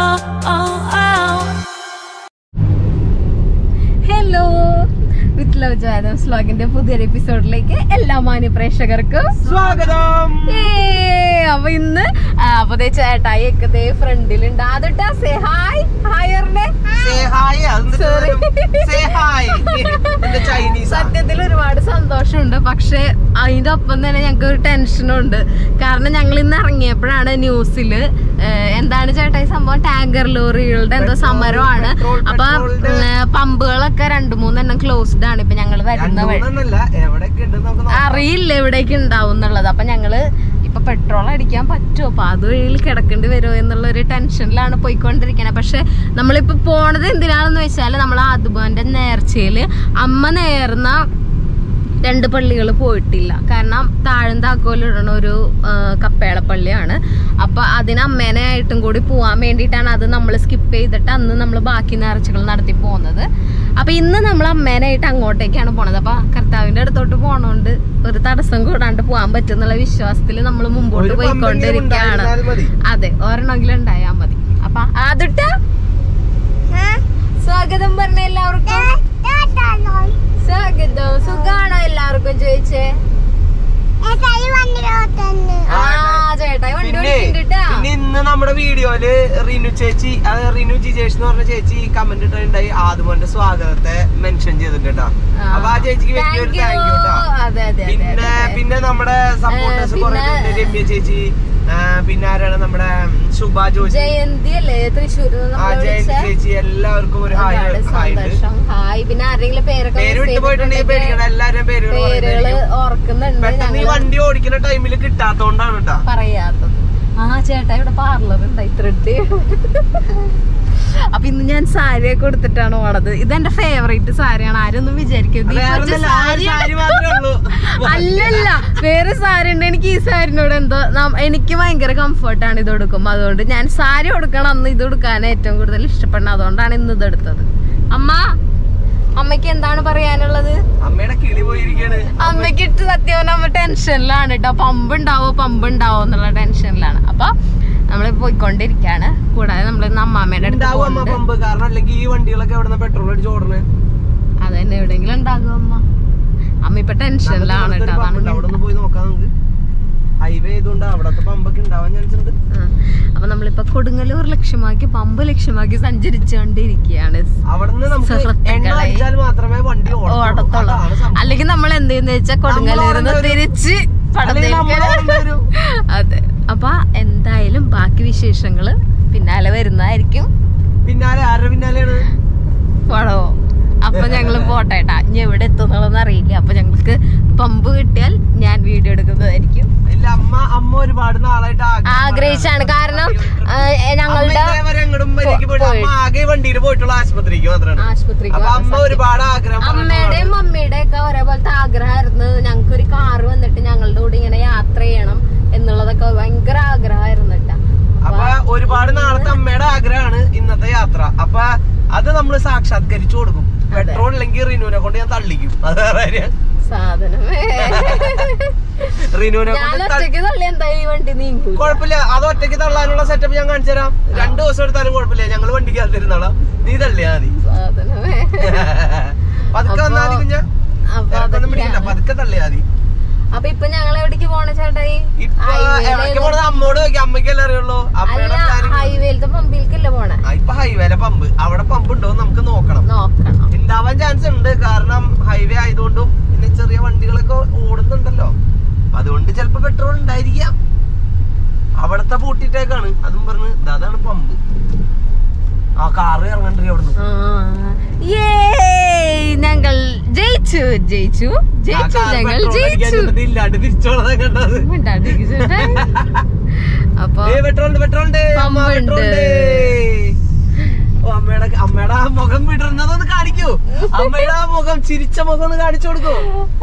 Hello, വിത്ത്ലവ് JoeAdams വ്ലോഗിന്റെ പുതിയൊരു എപ്പിസോഡിലേക്ക് എല്ലാ മാന്യ പ്രേക്ഷകർക്കും സ്വാഗതം. അപ്പൊ ഇന്ന് ചേട്ടായി ഒക്കെ ഫ്രണ്ടിലുണ്ട്. അതിട്ടാ സേ ഹായ് സത്യത്തിൽ ഒരുപാട് സന്തോഷമുണ്ട്. പക്ഷെ അതിന്റെ ഒപ്പം തന്നെ ഞങ്ങൾക്ക് ഒരു ടെൻഷനുണ്ട്. കാരണം ഞങ്ങൾ ഇന്ന് ഇറങ്ങിയപ്പോഴാണ് ന്യൂസില് എന്താണ് ചേട്ടായി സംഭവം, ടാങ്കർ ലോറികളുടെ എന്തോ സമരമാണ്. അപ്പൊ പമ്പുകളൊക്കെ 2-3 ക്ലോസ്ഡ് ആണ്. ഇപ്പൊ ഞങ്ങള് വരുന്ന വഴി അറിയില്ല എവിടേക്ക് ഉണ്ടാവും എന്നുള്ളത്. അപ്പൊ ഞങ്ങള് ഇപ്പൊ പെട്രോൾ അടിക്കാൻ പറ്റുമോ, അപ്പൊ അതുവഴിയിൽ കിടക്കേണ്ടി വരുമോ എന്നുള്ള ഒരു ടെൻഷനിലാണ് പോയിക്കൊണ്ടിരിക്കണേ. പക്ഷെ നമ്മളിപ്പോ പോണത് എന്തിനാണെന്ന് വെച്ചാല് നമ്മൾ ആദ്യന്റെ നേർച്ചയില് അമ്മ നേർന്ന 2 പള്ളികൾ പോയിട്ടില്ല. കാരണം താഴ്ന്നാക്കോലിടണ ഒരു കപ്പേളപ്പള്ളിയാണ്. അപ്പൊ അതിന് അമ്മേനെ ആയിട്ടും കൂടി പോവാൻ വേണ്ടിയിട്ടാണ് അത് നമ്മൾ സ്കിപ്പ് ചെയ്തിട്ട് അന്ന് നമ്മൾ ബാക്കി നേർച്ചകൾ നടത്തി പോകുന്നത്. അപ്പൊ ഇന്ന് നമ്മൾ അമ്മേനായിട്ട് അങ്ങോട്ടേക്കാണ് പോണത്. അപ്പൊ കർത്താവിന്റെ അടുത്തോട്ട് പോണോണ്ട് ഒരു തടസ്സം കൂടാണ്ട് പോകാൻ പറ്റുന്നുള്ള വിശ്വാസത്തിൽ നമ്മൾ മുമ്പോട്ട് പോയിക്കൊണ്ടിരിക്കുകയാണ്. അതെ, ഒരെണ്ണമെങ്കിലും ഉണ്ടായാ മതി. അപ്പൊ അതിട്ട സ്വാഗതം പറഞ്ഞ എല്ലാവർക്കും സ്വാഗതം. സുഖാണോ എല്ലാവർക്കും ചോദിച്ചേ? ഇന്ന് നമ്മുടെ വീഡിയോയില് റിനു ചേച്ചി, റിനു ജിജേഷ് എന്ന് പറഞ്ഞ ചേച്ചി കമന്റ് ഇട്ടുണ്ടായി ആദ്യമോന്റെ സ്വാഗതത്തെ മെൻഷൻ ചെയ്തിട്ടാ. അപ്പൊ ആ ചേച്ചിക്ക് വലിയൊരു താങ്ക് യു കേട്ടോ. പിന്നെ നമ്മുടെ സപ്പോർട്ടേഴ്സ് കുറെ രമ്യ ചേച്ചി, പിന്നെ ആരാണ് നമ്മുടെ ശുഭ ജോജി, ജയന്തി അല്ലേ തൃശ്ശൂർ, ജയന്തി ചേച്ചി, എല്ലാവർക്കും ഒരു ഹായ്. പിന്നെ ആരെങ്കിലും പേര് വിട്ടുപോയിട്ടുണ്ടെങ്കിൽ പേടിക്കണം, എല്ലാവരും പേരുകൾ ഓർക്കുന്നുണ്ട്. പെട്ടെന്ന് ഈ വണ്ടി ഓടിക്കുന്ന ടൈമിൽ കിട്ടാത്തോണ്ടാണ് കേട്ടോ പറയാത്തത്. ചേട്ടാ ഇവിടെ പാർലർ ഉണ്ട് ഇത്രടുത്ത്. അപ്പൊ ഇന്ന് ഞാൻ സാരിയൊക്കെ കൊടുത്തിട്ടാണ് പോണത്. ഇതെന്റെ ഫേവറേറ്റ് സാരിയാണ്. ആരൊന്നും വിചാരിക്കരുത് അല്ലല്ല, വേറെ സാരി ഉണ്ട്. എനിക്ക് ഈ സാരിനോട് എന്തോ എനിക്ക് ഭയങ്കര കംഫർട്ടാണ് ഇത് കൊടുക്കുമ്പോ. അതുകൊണ്ട് ഞാൻ സാരി കൊടുക്കണം, അന്ന് ഇത് കൊടുക്കാൻ ഏറ്റവും കൂടുതൽ ഇഷ്ടപ്പെടുന്നത്. അതുകൊണ്ടാണ് ഇന്ന് ഇത് എടുത്തത്. അമ്മയ്ക്ക് എന്താണ് പറയാനുള്ളത്? അമ്മയുടെ കിളി പോയിരിക്കാണ്. അമ്മയ്ക്ക് ഇട്ട് സത്യം നമ്മ ടെൻഷനിലാണ് കേട്ടോ. പമ്പ് ഉണ്ടാവോ എന്നുള്ള ടെൻഷനിലാണ്. അപ്പൊ നമ്മള് പോയിക്കൊണ്ടിരിക്കാണ്. കൂടാതെ നമ്മള് അമ്മാമ്മയുടെ പമ്പ്, കാരണം അല്ലെങ്കിൽ ഈ വണ്ടികളൊക്കെ എവിടെ പെട്രോൾ അടിച്ച് ഓടണേ. അതന്നെ, എവിടെയെങ്കിലും ഉണ്ടാകും അമ്മ ഇപ്പൊ ടെൻഷനിലാണ് കേട്ടോ. അവിടെ പോയി നോക്കാം നമുക്ക്. ഹൈവേ ആയതുകൊണ്ട് അവിടത്തെ പമ്പൊക്കെ ഉണ്ടാവാൻ ചാൻസ് ഉണ്ട്. അപ്പൊ നമ്മളിപ്പോ കൊടുങ്ങല്ലൂർ ലക്ഷ്യമാക്കി പമ്പ് ലക്ഷ്യമാക്കി സഞ്ചരിച്ചുകൊണ്ടിരിക്കുകയാണ്. ഓടത്തുള്ളൂ. അല്ലെങ്കിൽ നമ്മൾ എന്ത് ചെയ്യുന്ന വെച്ചാൽ കൊടുങ്ങല്ലൂരിന്ന് തിരിച്ച് അതെ. അപ്പൊ എന്തായാലും ബാക്കി വിശേഷങ്ങള് പിന്നാലെ വരുന്നതായിരിക്കും. പിന്നാലെ ആരുടെ പിന്നാലെയാണ് പടവോ? അപ്പൊ ഞങ്ങള് പോട്ടേട്ടാ, ഇനി എവിടെ എത്തുന്നുള്ളതെന്ന് അറിയില്ല. അപ്പൊ ഞങ്ങൾക്ക് പമ്പ് കിട്ടിയാൽ ഞാൻ വീഡിയോ എടുക്കുന്നതായിരിക്കും. അമ്മ ഒരുപാട് നാളായിട്ട് ആഗ്രഹിച്ചാണ്. കാരണം ഞങ്ങളുടെ വണ്ടിയിൽ പോയിട്ടുള്ള ആശുപത്രിക്ക് ഒരുപാട് ആഗ്രഹം, അമ്മയുടെയും മമ്മിയുടെയും ഒക്കെ ഒരേപോലത്തെ ആഗ്രഹമായിരുന്നു. ഞങ്ങൾക്ക് ഒരു കാറ് വന്നിട്ട് ഞങ്ങളുടെ കൂടെ ഇങ്ങനെ യാത്ര ചെയ്യണം എന്നുള്ളതൊക്കെ ഭയങ്കര ആഗ്രഹമായിരുന്നു കേട്ടാ. അപ്പൊ ഒരുപാട് നാളത്തെ അമ്മയുടെ ആഗ്രഹമാണ് ഇന്നത്തെ യാത്ര. അപ്പൊ അത് നമ്മള് സാക്ഷാത്കരിച്ചു കൊടുക്കും. പെട്രോൾ ഇല്ലെങ്കിൽ റിനുവിനെ കൊണ്ട് ഞാൻ തള്ളിക്കും. അത് വേറെ സാധനമേ. റിനുവിനെ കുഴപ്പമില്ല, അത് ഒറ്റയ്ക്ക് തള്ളാനുള്ള സെറ്റപ്പ് ഞാൻ കാണിച്ചു തരാം. 2 ദിവസം എടുത്താലും കുഴപ്പമില്ല, ഞങ്ങള് വണ്ടിക്ക് തരുന്നാളാ. നീ തള്ളിയാ മതി. പതുക്കെ വന്നാ മതി കുഞ്ഞ, പതുക്കെ തള്ളിയാ മതി. അപ്പൊ ഇപ്പൊ ഞങ്ങൾ എവിടേക്ക് പോണ ചേട്ടായി? അമ്മോട് ചോദിക്കാം, അമ്മയ്ക്കല്ലേ അറിയുള്ളൂ. ഹൈവേലത്തെ പമ്പിലേക്കല്ലേ പോണേ? ഇപ്പൊ ഹൈവേലെ പമ്പ്, അവിടെ പമ്പ് ഉണ്ടോ നമുക്ക് നോക്കണം. ഉണ്ടാവാൻ ചാൻസ് ഉണ്ട്. കാരണം ഹൈവേ ആയതുകൊണ്ടും പിന്നെ ചെറിയ വണ്ടികളൊക്കെ ഓടുന്നുണ്ടല്ലോ, അതുകൊണ്ട് ചിലപ്പോ പെട്രോൾ ഉണ്ടായിരിക്കാം. അവിടത്തെ പൂട്ടിട്ടേക്കാണ്. അതും പറഞ്ഞ് അതാണ് പമ്പ്. ആ കാറ് ഇറങ്ങണ്ടേ അവിടുന്ന്. ഞങ്ങൾ ജയിച്ചു ഞങ്ങൾ ജയിച്ചു. ഇല്ലാണ്ട് തിരിച്ചോളാൻ കണ്ടത്. അപ്പൊ അമ്മയുടെ ആ മുഖം വിടർന്നതൊന്ന് കാണിക്കൂ. അമ്മയുടെ ആ മുഖം, ചിരിച്ച മുഖം ഒന്ന് കാണിച്ചു കൊടുക്കൂ.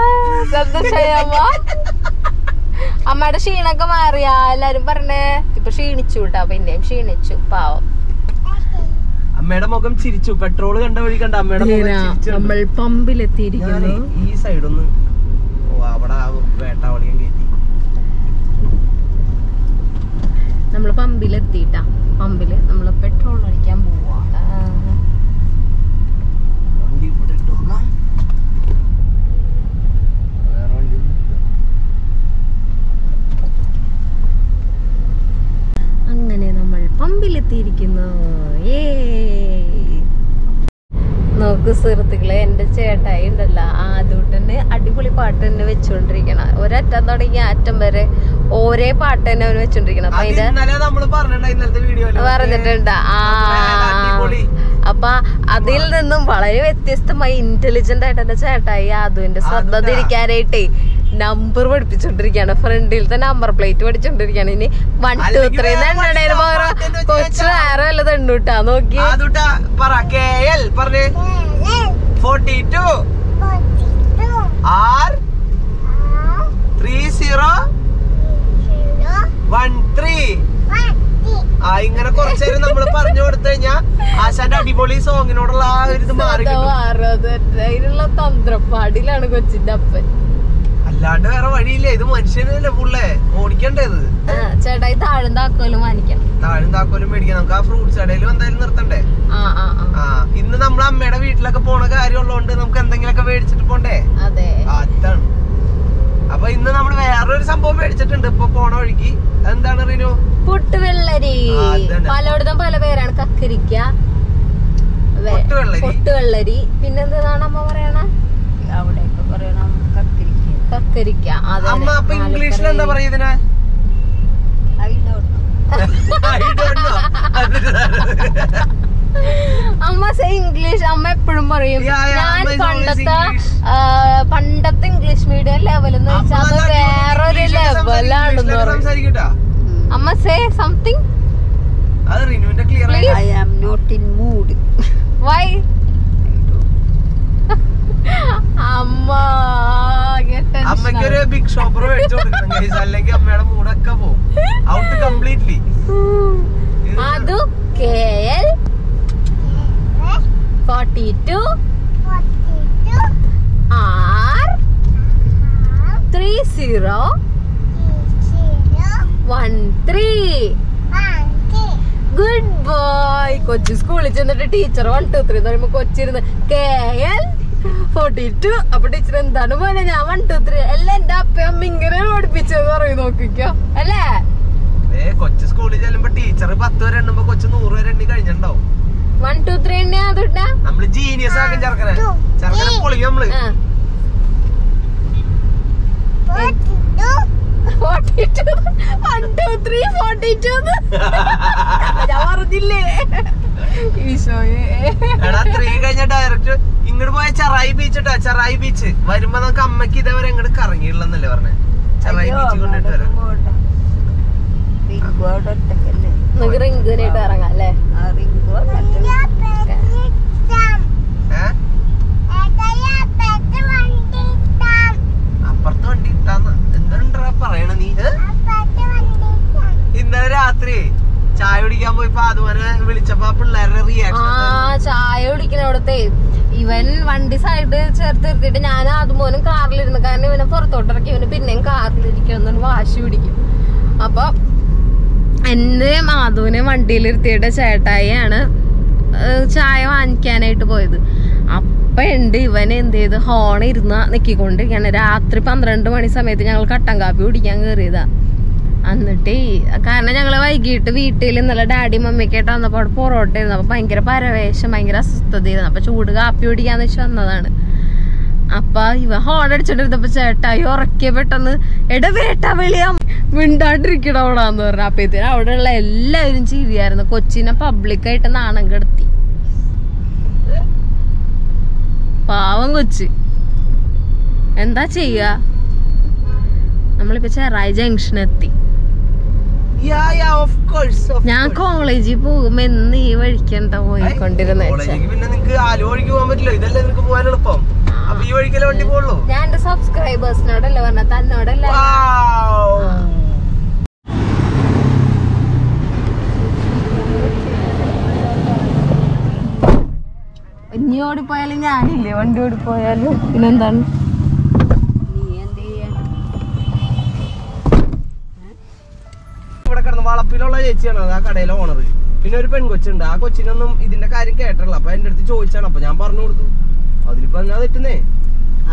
അമ്മയുടെ ക്ഷീണൊക്കെ മാറിയാ എല്ലാരും പറഞ്ഞേ? ഇപ്പൊ ക്ഷീണിച്ചു കേട്ടാ, പിന്നെയും ക്ഷീണിച്ചു. പാവം. അമ്മയുടെ മുഖം ചിരിച്ചു. പെട്രോൾ കണ്ട വഴി കണ്ട അമ്മയുടെ നമ്മൾ പമ്പിലെത്തിയിരിക്കുന്നു. ഈ സൈഡൊന്ന് അവിടെ വേട്ടാവളിയും കയറ്റി. നമ്മള് പമ്പിലെത്തിട്ടാ. പമ്പില് നമ്മള് പെട്രോൾ നോക്ക് സുഹൃത്തുക്കളെ, എന്റെ ചേട്ടായി ഉണ്ടല്ലോ ആദ്യട്ടന്നെ അടിപൊളി പാട്ട് തന്നെ വെച്ചോണ്ടിരിക്കണ. ഒരറ്റം തുടങ്ങി അറ്റം വരെ ഒരേ പാട്ട് തന്നെ അവന് വെച്ചോണ്ടിരിക്കണം. അപ്പൊ പറഞ്ഞിട്ടുണ്ട്. അപ്പൊ അതിൽ നിന്നും വളരെ വ്യത്യസ്തമായി ഇന്റലിജന്റ് ആയിട്ട് എന്റെ ചേട്ടായി അതുവിന്റെ ശ്രദ്ധ തിരിക്കാനായിട്ടേ നമ്പർ പഠിപ്പിച്ചോണ്ടിരിക്കാണ്. ഫ്രണ്ടിലത്തെ നമ്പർ പ്ലേറ്റ് പഠിച്ചോണ്ടിരിക്കാണ്. ഇനി 1 2 3 കൊച്ചു വേറെ വല്ലത് എണ്ണൂട്ടാ നോക്കി. 42 R 3013. ഇങ്ങനെ കുറച്ചേരം നമ്മള് പറഞ്ഞു കൊടുത്തു കഴിഞ്ഞാ ആശാന്റെ അടിപൊളി സോങ്ങിനോടുള്ള ആ ഒരു ഇത് മാറി. അതിനുള്ള തന്ത്രപ്പാടിലാണ് കൊച്ചിന്റെ അപ്പൻ. അല്ലാണ്ട് വേറെ വഴിയില്ല. ഇത് മനുഷ്യനല്ലേ പുള്ളേ ഓടിക്കണ്ടേത്. ചേട്ടായി താഴും താക്കോലും വാങ്ങിക്കണം. താഴും താക്കോലും മേടിക്കാം. നമുക്ക് ആ ഫ്രൂട്ട്സ് കടയിലും എന്തായാലും നിർത്തണ്ടേ. ഇന്ന് നമ്മൾ അമ്മയുടെ വീട്ടിലൊക്കെ പോണ കാര്യമുള്ളതുകൊണ്ട് നമുക്ക് എന്തെങ്കിലുമൊക്കെ മേടിച്ചിട്ട് പോണ്ടേ. അതാണ്. അപ്പൊ ഇന്ന് നമ്മൾ വേറൊരു സംഭവം മേടിച്ചിട്ടുണ്ട് ഇപ്പൊ പോണ വഴിക്ക്. എന്താണ് റിനു? പൊട്ടുവെള്ളരി. പലയിടത്തും പല പേരാണ്. കക്കരിക്ക, പൊട്ടുവെള്ളരി, പിന്നെന്താണ് അമ്മ പറയണ? അവിടെയൊക്കെ പറയണം കക്കരിക്ക. അമ്മ അപ്പൊ ഇംഗ്ലീഷിൽ എന്താ പറയുന്നതിന്? അമ്മ ഇംഗ്ലീഷ് അമ്മ എപ്പോഴും പറയും. ഞാൻ പണ്ടത്തെ ഇംഗ്ലീഷ് മീഡിയം ലെവൽ എന്ന് വെച്ചാൽ അത് വേറൊരു ലെവലാണെന്ന് പറയും. അമ്മ say something. I am not in mood. Why? അമ്മയ്ക്കൊരു ബിഗ് ഷോപ്പർ മേടിച്ചു കൊടുക്കണം, അല്ലെങ്കിൽ അമ്മയുടെ മൂടൊക്കെ പോകും ഔട്ട് കംപ്ലീറ്റ്ലി. അത് KL 42 R 3013. Good boy. കൊച്ചി സ്കൂളിൽ ചെന്നിട്ട് ടീച്ചർ 1 2 3 എന്ന് പറയുമ്പോ കൊച്ചിരുന്ന് KL 42. അപ്പൊ ടീച്ചർ എന്താണ് പോലെ ഞാൻ 1 2 3 എല്ലാം എന്റെ അപ്പയമ്മ ഇങ്ങനെ പഠിപ്പിച്ചെന്ന് പറയും. നോക്കിക്കോ അല്ലേ? കൊച്ചു സ്കൂളിൽ ചെല്ലുമ്പോ ടീച്ചർ 10 വരെ എണ്ണുമ്പോ കൊച്ചു 100 വരെ എണ്ണി കഴിഞ്ഞിട്ടുണ്ടാവും. 1 2 3 എണ്ണ അതിട്ടാ നമ്മള് ജീനിയസ് ആക്കും. ചെറുക്കനെ പൊളിക്കും നമ്മള്. 42 1 2 3 42 ഞാൻ പറഞ്ഞില്ലേ ഈശോയെ. എടാ 3 കഴിഞ്ഞ ഡയറക്റ്റ് ഇങ്ങോട്ട് പോയ ചെറായി ബീച്ച് ഇട്ടാ. ചെറായി ബീച്ച് വരുമ്പോ നമുക്ക് അമ്മക്ക് ഇതേവരെ ഇങ്ങോട്ട് കറങ്ങിയില്ലെന്നല്ലേ പറഞ്ഞേ. ചെറായി ബീച്ച് കൊണ്ടിട്ട് വരാം. നമുക്ക് റിങ്കുനായിട്ട് ഇറങ്ങാം അല്ലേ? അപ്പുറത്ത് വണ്ടി ഇട്ടാന്ന് എന്താ പറയണ നീ? ഇന്നലെ രാത്രി ചായ കുടിക്കാൻ പോയിപ്പോ അതുപോലെ വിളിച്ചപ്പോ പിള്ളേരുടെ റിയാക്ഷൻ. ചായ കുടിക്കണവിടത്തെ ഇവൻ വണ്ടി സൈഡ് ചേർത്ത് നിർത്തിയിട്ട് ഞാൻ അതുപോലും കാറിലിരുന്നു. കാരണം ഇവനെ പുറത്തോട്ടിറക്കി ഇവന് പിന്നെയും കാറിലിരിക്കണം വാശി പിടിക്കും. അപ്പൊ എന്നെ മാധുവിനെ വണ്ടിയിലിരുത്തിയിട്ട് ചേട്ടായിയാണ് ചായ വാങ്ങിക്കാനായിട്ട് പോയത്. അപ്പൊ ഉണ്ട് ഇവൻ എന്ത് ചെയ്ത് ഹോൺ ഇരുന്ന് നിക്കിക്കൊണ്ടിരിക്കാണ്. രാത്രി 12 മണി സമയത്ത് ഞങ്ങൾ കട്ടൻ കാപ്പി കുടിക്കാൻ കയറിയതാ. എന്നിട്ട് കാരണം ഞങ്ങള് വൈകിട്ട് വീട്ടിൽ ഇന്നലെ ഡാഡി മമ്മിക്കായിട്ട് വന്നപ്പോ അവിടെ പൊറോട്ട ആയിരുന്നു. അപ്പൊ ഭയങ്കര പരവേശം, ഭയങ്കര അസ്വസ്ഥതയായിരുന്നു. അപ്പൊ ചൂട് കാപ്പി കുടിക്കാന്ന് വെച്ച് വന്നതാണ്. അപ്പൊ ഇവ ഹോൺ അടിച്ചോണ്ടിരുന്നപ്പോ ചേട്ടായി ഉറക്കിയ പെട്ടെന്ന് എടാ വേട്ടാ വെളിയാ മിണ്ടാണ്ടിരിക്കണ അവിടാന്ന് പറഞ്ഞു. അപ്പഴത്തേനും അവിടെ ഉള്ള എല്ലാവരും ചിരിയായിരുന്നു. കൊച്ചിനെ പബ്ലിക്കായിട്ട് നാണം കെടുത്തി. പാവം കൊച്ച്. എന്താ ചെയ്യാ? നമ്മളിപ്പോ ചെറായി ജംഗ്ഷൻ എത്തി. ഞാൻ കോളേജിൽ പോകുമ്പോ എന്ന് ഈ വഴിക്കണ്ട പോയിക്കൊണ്ടിരുന്ന. ഞാൻ എന്റെ സബ്സ്ക്രൈബേഴ്സിനോടല്ലേ പറഞ്ഞ, തന്നോടല്ല. ഇനി ഓടിപ്പോയാലും ഞാനില്ലേ, വണ്ടി ഓടിപ്പോയാലും പിന്നെന്താണ്? ഇവിടെ കിടന്ന് വളപ്പിലുള്ള ചേച്ചിയാണ് ആ കടയിലെ ഓണർ. പിന്നെ ഒരു പെൺകൊച്ചുണ്ട്. ആ കൊച്ചിനൊന്നും ഇതിന്റെ കാര്യം കേട്ടല്ല. അപ്പൊ എന്റെ അടുത്ത് ചോദിച്ചാണ്. അപ്പൊ ഞാൻ പറഞ്ഞു കൊടുത്തു. അതിലിപ്പോ എന്നാ തെറ്റുന്നേ?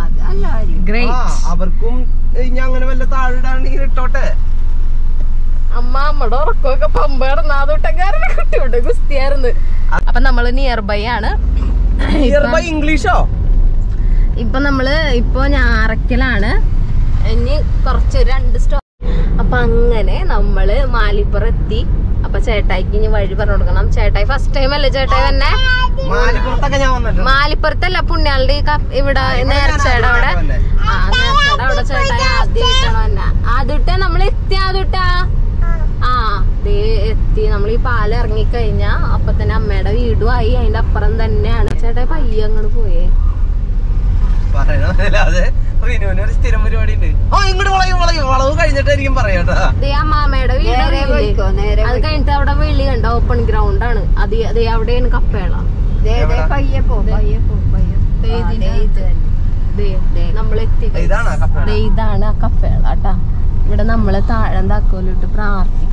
അവർക്കും ഇനി അങ്ങനെ വല്ല താഴിടാണെങ്കിൽ ഇട്ടോട്ടെ. അമ്മയുടെ ഉറക്കമൊക്കെ പമ്പടന്ന് അതൊട്ടക്കാരുടെ കുട്ടിയോട്ട് ഗുസ്തിയായിരുന്നു. അപ്പൊ നമ്മള് നിയർ ബൈ ആണ്. ഇംഗ്ലീഷോ? ഇപ്പൊ നമ്മള് ഞാറക്കലാണ്. ഇനി കുറച്ച് 2 സ്റ്റോപ്പ്. അപ്പൊ അങ്ങനെ നമ്മള് മാലിപ്പുറം എത്തി. അപ്പൊ ചേട്ടായിക്ക് ഇനി വഴി പറഞ്ഞു കൊടുക്കണം. ചേട്ടായി ഫസ്റ്റ് ടൈം അല്ലേ ചേട്ടായി തന്നെ? മാലിപ്പുറത്തല്ല, പുണ്യാളുടെ ഇവിടെ നേർച്ചയുടെ അവിടെ. നേർച്ചയുടെ അവിടെ ചേട്ടായി ആദ്യമായിട്ടാണ് തന്നെ. ആദ്യട്ട നമ്മൾ എത്തി. ആദ്യട്ടാ ദേ എത്തി. നമ്മൾ ഈ പാലം ഇറങ്ങിക്കഴിഞ്ഞാ അപ്പൊ തന്നെ അമ്മയുടെ വീടും ആയി. അതിന്റെ അപ്പുറം തന്നെയാണ്. ചേട്ടായി പയ്യെ അങ്ങോട്ട് പോയേ. സ്ഥിരം പരിപാടി ഉണ്ട്. വളവ് കഴിഞ്ഞിട്ടായിരിക്കും പറയാട്ടാ. അമ്മാമ്മയുടെ വീട് അത് കഴിഞ്ഞിട്ട് അവിടെ വെളി കണ്ട ഓപ്പൺ ഗ്രൗണ്ട് ആണ്. അതേ അവിടെയാണ് കപ്പേള. നമ്മളെത്തി. ഇതാണ് ആ കപ്പേള കേട്ടാ. ഇവിടെ നമ്മള് താഴെ താക്കോലിട്ട് പ്രാർത്ഥിക്കും.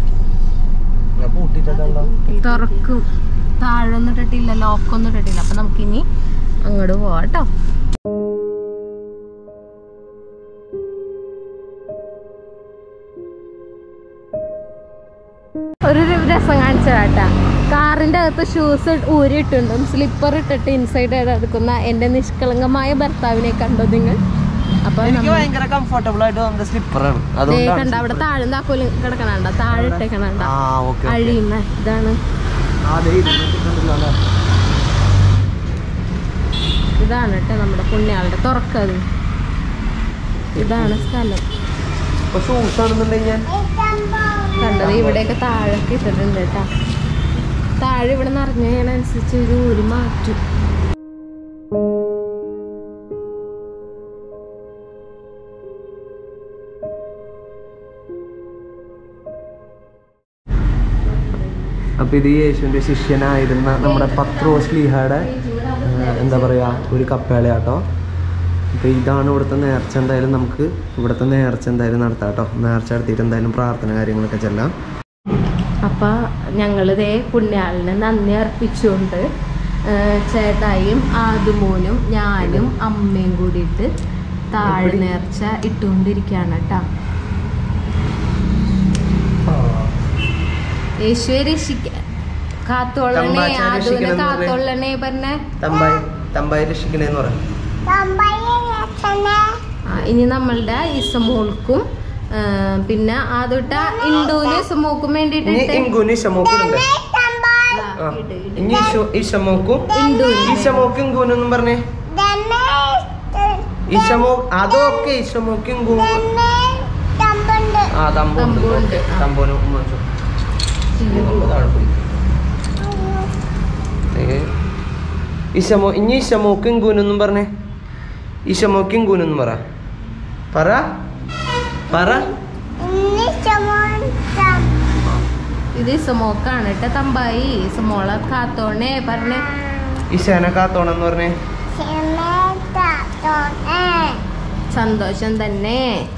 തുറക്കും. താഴൊന്നും ഇട്ടിട്ടില്ല, ലോക്കൊന്നും ഇട്ടിട്ടില്ല. അപ്പൊ നമുക്കിനി അങ്ങോട്ട് പോവാട്ടോ. ഒരു രസം കാണിച്ചാട്ടാ. കാറിന്റെ അകത്ത് ഷൂസ് ഊരിയിട്ടുണ്ട്. സ്ലിപ്പർ ഇട്ടിട്ട് ഇൻസൈഡ് എടുക്കുന്ന എന്റെ നിഷ്കളങ്കമായ ഭർത്താവിനെ കണ്ടോ നിങ്ങൾ? അപ്പൊ കണ്ട അവിടെ താഴെ താക്കോല് കിടക്കണണ്ട, താഴെ ഇട്ടേക്കണണ്ട, അഴിയുന്ന ഇതാണ്. ഇതാണ് കേട്ടോ നമ്മുടെ പുണ്യാളുടെ തുറക്കത്. ഇതാണ് സ്ഥലം കണ്ടത്. ഇവിടെയൊക്കെ താഴൊക്കെ ഇട്ടിട്ടുണ്ട് കേട്ടാ. താഴെ ഇവിടെ നിറഞ്ഞതിനനുസരിച്ച് ഒരു ഊരി മാറ്റും. അപ്പൊ ഇത് യേശുവിന്റെ ശിഷ്യനായിരുന്ന നമ്മുടെ പത്രോസ്ലീഹയുടെ എന്താ പറയാ ഒരു കപ്പേളയാട്ടോ. അപ്പൊ ഇതാണ് ഇവിടുത്തെ നേർച്ച. എന്തായാലും നമുക്ക് ഇവിടുത്തെ നേർച്ച എന്തായാലും നടത്താം കേട്ടോ. നേർച്ച നടത്തിയിട്ട് എന്തായാലും പ്രാർത്ഥന കാര്യങ്ങളൊക്കെ ചെല്ലാം. അപ്പൊ ഞങ്ങളിതേ പുണ്യാളിന് നന്ദി അർപ്പിച്ചുകൊണ്ട് ചേട്ടായും ആദുമോനും ഞാനും അമ്മയും കൂടിയിട്ട് താഴെ നേർച്ച ഇട്ടുകൊണ്ടിരിക്കുകയാണ് കേട്ടോ. യേശുവെ രക്ഷിക്കാൻ കാത്തോളണേ, ആദുവിനെ കാത്തോളണേ പറഞ്ഞേ. തമ്പായി രക്ഷിക്കണേന്ന് പറഞ്ഞു. ഇനി നമ്മളുടെ ഇസമോൾക്കും പിന്നെ ആദ്യട്ട ഇൻഡുവിന് ഇസമോക്കും വേണ്ടിട്ട് പറഞ്ഞേ. അതൊക്കെ ഇഷമോക്കും ഇനി ഇഷമോക്കും കൂനൊന്നും പറഞ്ഞേ. ഇഷമോക്കും കൂനൊന്നും പറ. ഇത് ഇസമോക്കാണ് കേട്ടോ. തമ്പായി ഇസമോളെ കാത്തോണേ പറഞ്ഞേ. ഈശാനെ കാത്തോണെന്ന് പറഞ്ഞേ. സന്തോഷം തന്നെ.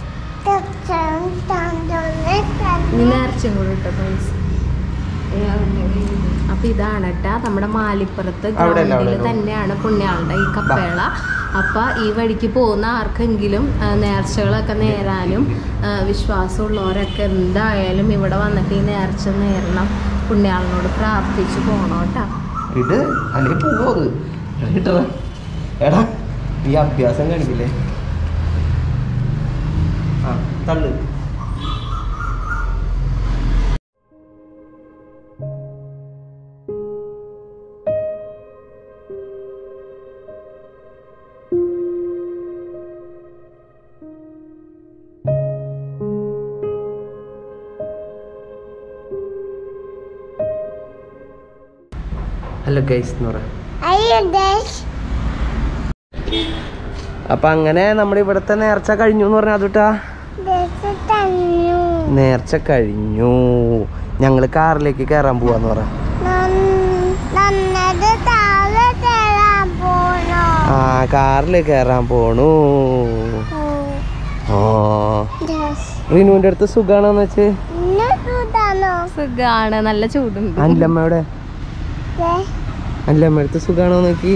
നേർച്ചയും കൂടെ ഇട്ടോ പൈസ. അപ്പൊ ഇതാണ് കേട്ടാ നമ്മുടെ മാലിപ്പുറത്ത് ഗ്രൗണ്ടിൽ തന്നെയാണ് പുണ്യാളുടെ ഈ കപ്പേള. അപ്പൊ ഈ വഴിക്ക് പോകുന്ന ആർക്കെങ്കിലും നേർച്ചകളൊക്കെ നേരാനും വിശ്വാസമുള്ളവരൊക്കെ എന്തായാലും ഇവിടെ വന്നിട്ട് ഈ നേർച്ച നേരണം, പുണ്യാളിനോട് പ്രാർത്ഥിച്ചു പോണോ കേട്ടാ. ഇത് അല്ലെങ്കിൽ പോവത് എടാ ഈ അഭ്യാസം കാണിക്കില്ലേ? ആ തള്ളു. ഹലോ ഗൈസ് എന്ന് പറയാം. അപ്പൊ അങ്ങനെ നമ്മുടെ ഇവിടുത്തെ നേർച്ച കഴിഞ്ഞു എന്ന് പറഞ്ഞാൽ അതുട്ടാ നേർച്ച കഴിഞ്ഞു. ഞങ്ങള് കാറിലേക്ക് കയറാൻ പോവാന്ന് പറയാം. ആ കാറില് കയറാൻ പോണു. റിനുവിന്റെ അടുത്ത് സുഖാണോന്ന് വെച്ച്? സുഖാണ്, നല്ല ചൂടുണ്ട്. അല്ലമ്മയുടെ അടുത്ത് സുഖാണോ നോക്കി.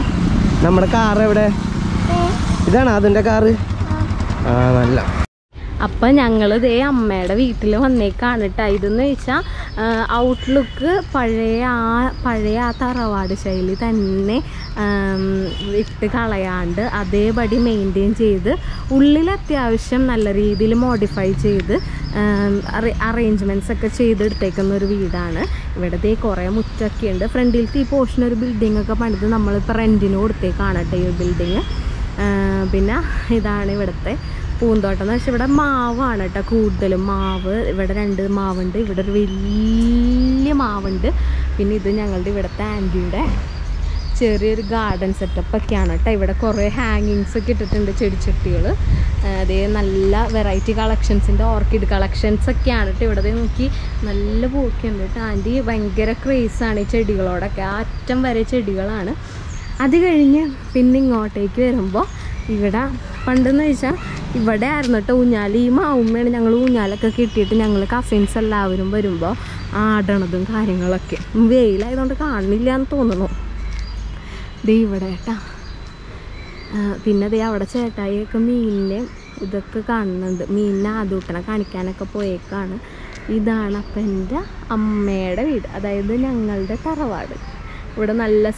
നമ്മുടെ കാർ എവിടെ? ഇതാണ് അതിന്റെ കാറ്. ആ നല്ല. അപ്പം ഞങ്ങൾ ഇതേ അമ്മയുടെ വീട്ടിൽ വന്നേക്കാണ് കേട്ടോ. ഇതെന്ന് വെച്ചാൽ ഔട്ട്ലുക്ക് പഴയ ആ തറവാട് ശൈലി തന്നെ ഇട്ട് കളയാണ്ട് അതേപടി മെയിൻറ്റെയിൻ ചെയ്ത് ഉള്ളിൽ അത്യാവശ്യം നല്ല രീതിയിൽ മോഡിഫൈ ചെയ്ത് അറേഞ്ച്മെൻറ്റ്സ് ഒക്കെ ചെയ്തെടുത്തേക്കുന്ന ഒരു വീടാണ്. ഇവിടത്തെ കുറേ മുറ്റൊക്കെ ഉണ്ട്. ഫ്രണ്ടിലത്തെ ഈ പോർഷൻ ഒരു ബിൽഡിംഗ് ഒക്കെ പണിത് നമ്മളിപ്പോൾ റെൻറ്റിന് കൊടുത്തേക്കാണ് കേട്ടോ ഈ ബിൽഡിങ്. പിന്നെ ഇതാണ് ഇവിടുത്തെ പൂന്തോട്ടം എന്ന് വെച്ചാൽ ഇവിടെ മാവാണ് കേട്ടോ കൂടുതലും. മാവ് ഇവിടെ 2 മാവുണ്ട്, ഇവിടെ ഒരു വലിയ മാവുണ്ട്. പിന്നെ ഇത് ഞങ്ങളുടെ ഇവിടുത്തെ ആൻറ്റിയുടെ ചെറിയൊരു ഗാർഡൻ സെറ്റപ്പൊക്കെയാണ് കേട്ടോ. ഇവിടെ കുറേ ഹാങ്ങിങ്സ് ഒക്കെ ഇട്ടിട്ടുണ്ട്, ചെടിച്ചട്ടികൾ. അതേ നല്ല വെറൈറ്റി കളക്ഷൻസിൻ്റെ ഓർക്കിഡ് കളക്ഷൻസൊക്കെയാണ് കേട്ടോ. ഇവിടെ നോക്കി നല്ല പൂക്കുണ്ട് കേട്ടോ. ആൻറ്റി ഭയങ്കര ക്രേസാണ് ഈ ചെടികളോടൊക്കെ, അറ്റം വരെ ചെടികളാണ്. അത് കഴിഞ്ഞ് പിന്നെ ഇങ്ങോട്ടേക്ക് വരുമ്പോൾ ഇവിടെ പണ്ടെന്ന് വെച്ചാൽ ഇവിടെ ആയിരുന്നു കേട്ടോ ഊഞ്ഞാൽ. ഈ മാവുമ്മയാണ് ഞങ്ങൾ ഊഞ്ഞാലൊക്കെ കിട്ടിയിട്ട് ഞങ്ങൾ കസിൻസ് എല്ലാവരും വരുമ്പോൾ ആടണതും കാര്യങ്ങളൊക്കെ. വെയിലായതുകൊണ്ട് കാണുന്നില്ല എന്ന് തോന്നുന്നു. ദേ ഇവിടെ കേട്ടാ. പിന്നെ ദേ അവിടെ ചേട്ടായിയൊക്കെ മീനിനെ ഇതൊക്കെ കാണുന്നുണ്ട്. മീനിനെ ആദൂട്ടനെ കാണിക്കാനൊക്കെ പോയേക്കാണ്. ഇതാണ് അപ്പം എൻ്റെ അമ്മയുടെ വീട്, അതായത് ഞങ്ങളുടെ തറവാട്. ഇവിടെ നല്ല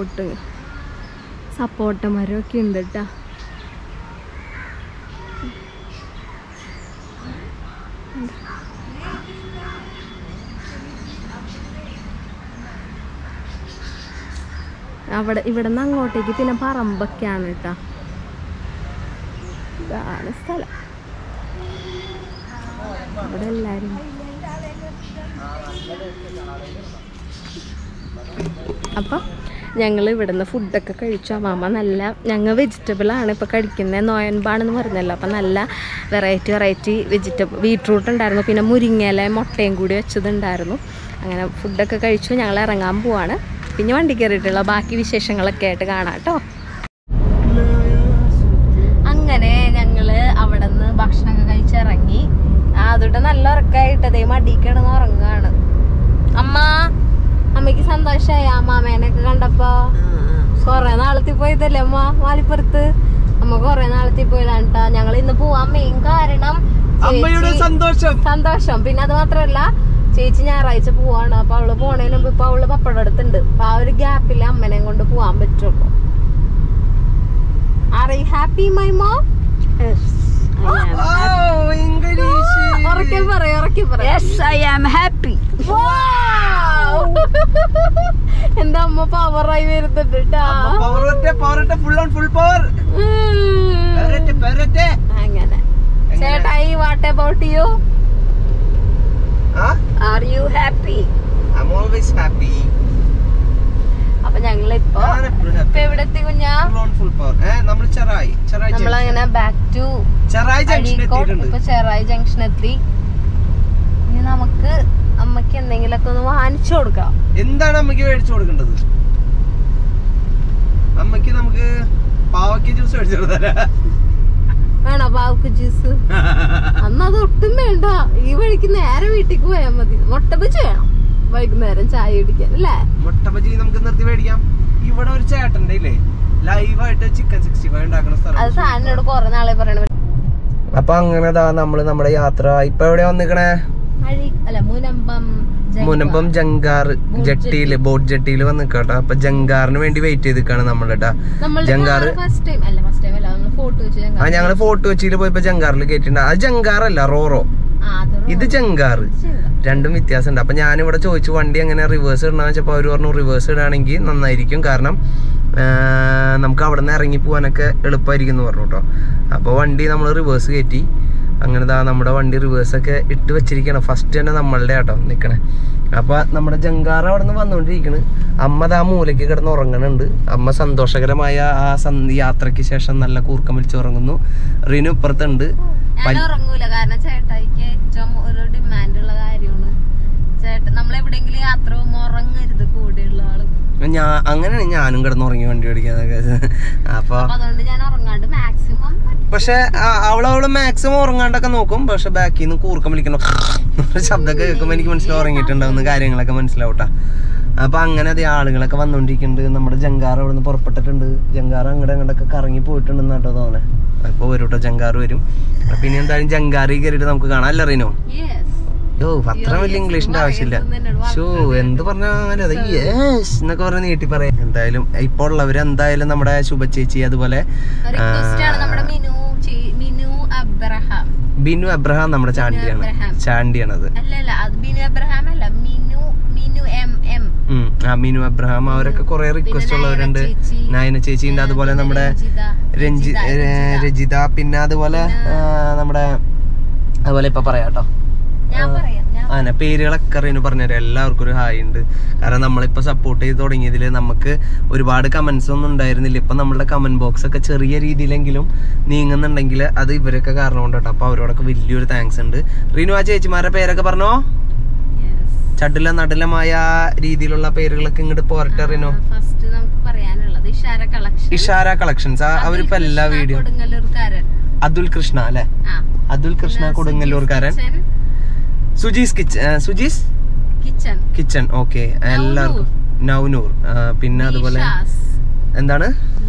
സപ്പോട്ട മരമൊക്കെ ഉണ്ട് കേട്ടോ. ഇവിടെ നിന്ന് അങ്ങോട്ടേക്ക് പിന്നെ പറമ്പൊക്കെയാണ് കേട്ടോ. ഇതാണ് സ്ഥലം. ഇവിടെ എല്ലാവരും അപ്പം ഞങ്ങൾ ഇവിടുന്ന് ഫുഡൊക്കെ കഴിച്ചു. അമ്മാമ്മ നല്ല ഞങ്ങൾ വെജിറ്റബിളാണ് ഇപ്പോൾ കഴിക്കുന്നത്, നോയൻപാണെന്ന് പറഞ്ഞല്ലോ. അപ്പം നല്ല വെറൈറ്റി ബീട്രൂട്ട് ഉണ്ടായിരുന്നു, പിന്നെ മുരിങ്ങയില മുട്ടയും കൂടി വെച്ചതുണ്ടായിരുന്നു. അങ്ങനെ ഫുഡൊക്കെ കഴിച്ചു. ഞങ്ങൾ ഇറങ്ങാൻ പോവാണ്. പിന്നെ വണ്ടി കയറിയിട്ടുള്ള ബാക്കി വിശേഷങ്ങളൊക്കെ ആയിട്ട് കാണാം കേട്ടോ. അങ്ങനെ ഞങ്ങൾ അവിടെ നിന്ന് ഭക്ഷണമൊക്കെ കഴിച്ചിറങ്ങി. അതുകൊണ്ട് നല്ല ഉറക്കമായിട്ട് അതേ മടി കിടന്ന് ഉറങ്ങുകയാണ്. അമ്മയ്ക്ക് സന്തോഷമായി അമ്മാമേനൊക്കെ കണ്ടപ്പോ? കൊറേ നാളത്തിൽ പോയതല്ലേ അമ്മ മാലിപ്പുറത്ത്? അമ്മ കൊറേ നാളത്തിൽ പോയതാണ് കേട്ടോ. ഞങ്ങൾ ഇന്ന് പോവാൻ മെയിൻ കാരണം സന്തോഷം. പിന്നെ അത് മാത്രല്ല, ചേച്ചി ഞായറാഴ്ച പോവാണ്. അപ്പൊ അവള് പോണേന് മുമ്പ് ഇപ്പൊ അവള് പപ്പടം അടുത്തുണ്ട്. അപ്പൊ ആ ഒരു ഗ്യാപ്പില് അമ്മനെയും കൊണ്ട് പോവാൻ പറ്റുള്ളൂ. Are you happy, my mom? Yes, I am happy. Yes, I am happy. എന്താ അമ്മ പവറായി വരുന്നുണ്ട് കേട്ടോ. അങ്ങനെ ചേട്ടായി, what about you? Are you happy? I'm always happy. അപ്പൊ ഞങ്ങളിപ്പോ എവിടെ എത്തി കുഞ്ഞാ? നമ്മളങ്ങനെ ബാക്ക് ടു ഇപ്പൊ ചെറായി ജംഗ്ഷൻ എത്തി. ഇനി നമുക്ക് അമ്മക്ക് എന്തെങ്കിലുമൊക്കെ ഒന്ന് വാങ്ങിച്ചു കൊടുക്കാം. എന്താണ് അമ്മക്ക് മേടിച്ചു കൊടുക്കേണ്ടത്? അമ്മക്ക് നമുക്ക് പാവയ്ക്ക ജ്യൂസ് മേടിച്ചു കൊടുത്താലോ? വേണോ പാവയ്ക്ക ജ്യൂസ്? അന്നത് ഒട്ടും വേണ്ട. ഈ വഴിക്ക് നേരെ വീട്ടിലേക്ക് പോയാൽ മതി. മുട്ട ബജി വേണം വൈകുന്നേരം ചായ കുടിക്കാൻ അല്ലേ? മുട്ട ബജി നമുക്ക് നിർത്തി മേടിക്കാം. ഇവിടെ ഒരു ചേട്ടൻ്റെ ഇല്ലേ ലൈവായിട്ട് ചിക്കൻ 65 ഉണ്ടാക്കുന്ന സ്ഥലം. അത് സാറിനോട് കുറെ നാളെ പറയണ. അപ്പൊ അങ്ങനെതാ നമ്മള് നമ്മുടെ യാത്ര ഇപ്പൊ എവിടെയാ വന്നിക്കണേ? മുനമ്പം ജങ്കാറ് ജട്ടിയില്, ബോട്ട് ജട്ടിയില് വന്നിക്കാട്ടോ. അപ്പൊ ജങ്കാറിന് വേണ്ടി വെയിറ്റ് ചെയ്തിക്കാണ് നമ്മളുടെ ജങ്കാറ്. ഞങ്ങള് ഫോർട്ട് കൊച്ചിയിൽ പോയപ്പോ ജങ്കാറിൽ കയറ്റിണ്ട്. അത് ജങ്കാറല്ല, റോറോ. ഇത് ജങ്കാറ്. രണ്ടും വ്യത്യാസമുണ്ട്. അപ്പൊ ഞാനിവിടെ ചോദിച്ചു വണ്ടി എങ്ങനെ റിവേഴ്സ് ഇടണമെന്ന് വെച്ചപ്പോ അവര് പറഞ്ഞു റിവേഴ്സ് ഇടാണെങ്കിൽ നന്നായിരിക്കും, കാരണം നമുക്ക് അവിടെ നിന്ന് ഇറങ്ങി പോകാനൊക്കെ എളുപ്പമായിരിക്കും എന്ന് പറഞ്ഞു കേട്ടോ. അപ്പോൾ വണ്ടി നമ്മൾ റിവേഴ്സ് കയറ്റി. അങ്ങനെ നമ്മുടെ വണ്ടി റിവേഴ്സൊക്കെ ഇട്ട് വെച്ചിരിക്കണം. ഫസ്റ്റ് തന്നെ നമ്മളുടെ കേട്ടോ നിൽക്കണേ. അപ്പോൾ നമ്മുടെ ജങ്കാറ് അവിടെ നിന്ന് വന്നുകൊണ്ടിരിക്കണ്. അമ്മ ആ മൂലയ്ക്ക് കിടന്ന് ഉറങ്ങണുണ്ട്. അമ്മ സന്തോഷകരമായ ആ യാത്രയ്ക്ക് ശേഷം നല്ല കൂർക്കം വലിച്ച് ഉറങ്ങുന്നു. റിനു ഇപ്പുറത്തുണ്ട്. ഉറങ്ങൂല, കാരണം ചേട്ടായിക്ക് ഏറ്റവും ഒരു ഡിമാൻഡുള്ള കാര്യമാണ് ചേട്ടൻ നമ്മൾ എവിടെയെങ്കിലും യാത്ര പോകുമ്പോൾ ഉറങ്ങരുത് കൂടെയുള്ള ആള്. അങ്ങനെയാണ് ഞാനും കിടന്ന് ഉറങ്ങി വണ്ടി ഓടിക്കാന്നൊക്കെ. അപ്പൊ അതുകൊണ്ട് ഞാൻ ഉറങ്ങാണ്ട് മാക്സിമം. പക്ഷെ അവള് മാക്സിമം ഉറങ്ങാണ്ടൊക്കെ നോക്കും. പക്ഷെ ബാക്കിൽ നിന്ന് കൂർക്കം വിളിക്കണം ശബ്ദമൊക്കെ കേൾക്കുമ്പോൾ എനിക്ക് മനസ്സിലാവും ഉറങ്ങിയിട്ടുണ്ടാവുന്ന കാര്യങ്ങളൊക്കെ മനസ്സിലാവട്ടാ. അപ്പൊ അങ്ങനെ അതേ ആളുകളൊക്കെ വന്നോണ്ടിരിക്കുന്നുണ്ട്. നമ്മുടെ ജങ്കാർ അവിടെ നിന്ന് പുറപ്പെട്ടിട്ടുണ്ട്. ജങ്കാർ അങ്ങോട്ടൊക്കെ കറങ്ങി പോയിട്ടുണ്ടെന്ന് കേട്ടോ തോന്നണേ. അപ്പോൾ വരും കേട്ടോ, ജങ്കാറ് വരും. പിന്നെ എന്തായാലും ജങ്കാറി കയറിയിട്ട് നമുക്ക് കാണാം അല്ലേ റീനോ? അത്ര വലിയ ഇംഗ്ലീഷിന്റെ ആവശ്യമില്ല. ഷോ എന്ത് പറഞ്ഞാലും അതെ യെസ് എന്നൊക്കെ പറഞ്ഞ് നീട്ടി പറയാം. എന്തായാലും ഇപ്പോൾ ഉള്ളവര് എന്തായാലും നമ്മുടെ ശുഭ ചേച്ചി, അതുപോലെ ബിനു അബ്രഹാം നമ്മുടെ ചാണ്ടിയാണത്. മിനു അബ്രഹാം അവരൊക്കെ കുറെ റിക്വസ്റ്റ് ഉള്ളവരുണ്ട്. നയന ചേച്ചിന്റെ, അതുപോലെ നമ്മുടെ രജിത, പിന്നെ അതുപോലെ നമ്മുടെ അതുപോലെ ഇപ്പൊ പറയാട്ടോ അങ്ങനെ പേരുകളൊക്കെ അറിയുന്നു പറഞ്ഞുതരാം. എല്ലാവർക്കും ഒരു ഹായ് ഉണ്ട്. കാരണം നമ്മളിപ്പോ സപ്പോർട്ട് ചെയ്ത് തുടങ്ങിയതിൽ നമുക്ക് ഒരുപാട് കമന്റ്സ് ഒന്നും ഉണ്ടായിരുന്നില്ല. ഇപ്പൊ നമ്മളുടെ കമന്റ് ബോക്സ് ഒക്കെ ചെറിയ രീതിയിലെങ്കിലും നീങ്ങുന്നുണ്ടെങ്കിൽ അത് ഇവരൊക്കെ കാരണം കൊണ്ടോ. അപ്പൊ അവരോടൊക്കെ വലിയൊരു താങ്ക്സ് ഉണ്ട്. റീനു, ആ ചേച്ചിമാരുടെ പേരൊക്കെ പറഞ്ഞോ? നടുലമായ രീതിയിലുള്ള പേരുകളൊക്കെ ഇങ്ങോട്ട് പോരട്ടെ റീനു. ഫസ്റ്റ് നമുക്ക് പറയാനുള്ളത് ഇഷാര കളക്ഷൻസ്. അവരിപ്പോ എല്ലാ വീഡിയോ അതുൽ കൃഷ്ണ അല്ലെ, അതുൽ കൃഷ്ണ കൊടുങ്ങല്ലൂർക്കാരൻ. Sujees kitchen okay. എല്ലാവർക്കും നൗനൂർ. പിന്നെ അതുപോലെ എന്താണ്